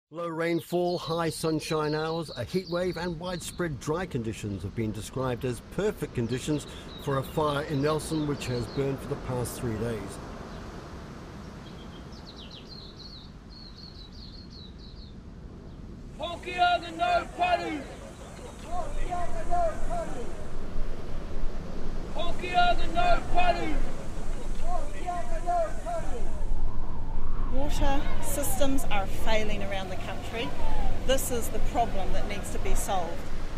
Low rainfall, high sunshine hours, a heat wave and widespread dry conditions have been described as perfect conditions for a fire in Nelson which has burned for the past 3 days. Aotearoa no paru! Aotearoa no paru! Water systems are failing around the country. This is the problem that needs to be solved.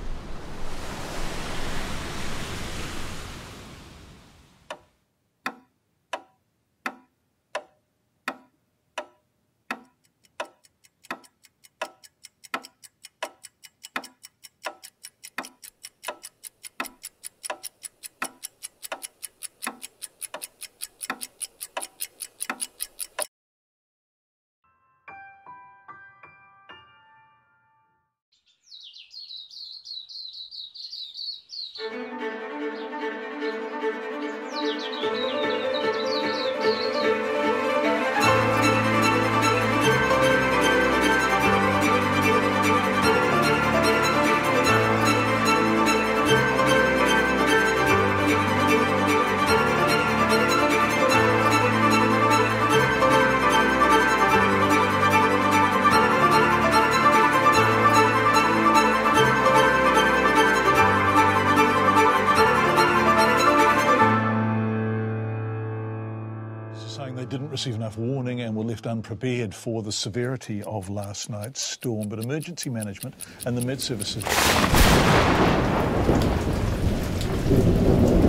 Saying they didn't receive enough warning and were left unprepared for the severity of last night's storm. But emergency management and the Met Services